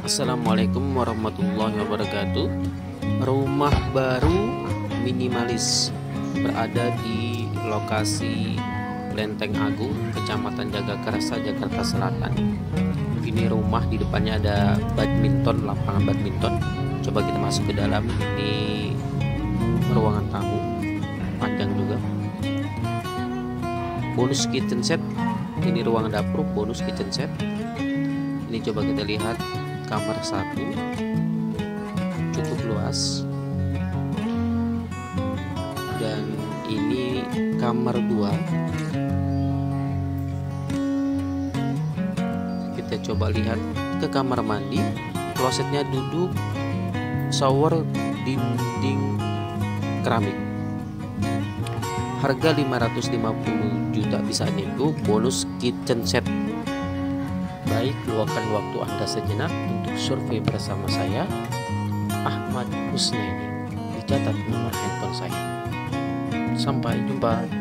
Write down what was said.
Assalamualaikum warahmatullahi wabarakatuh. Rumah baru minimalis berada di lokasi Lenteng Agung, Kecamatan Jagakarsa, Jakarta Selatan. Ini rumah, di depannya ada badminton, lapangan badminton. Coba kita masuk ke dalam. Ini ruangan tamu, panjang juga. Bonus kitchen set. Ini ruang dapur, bonus kitchen set. Ini coba kita lihat kamar 1, cukup luas, dan ini kamar 2. Kita coba lihat ke kamar mandi, klosetnya duduk, shower dinding keramik. Harga 550 juta bisa nego, bonus kitchen set. Baik, luangkan waktu Anda sejenak untuk survei bersama saya, Ahmad Husnaini. Dicatat nomor handphone saya. Sampai jumpa.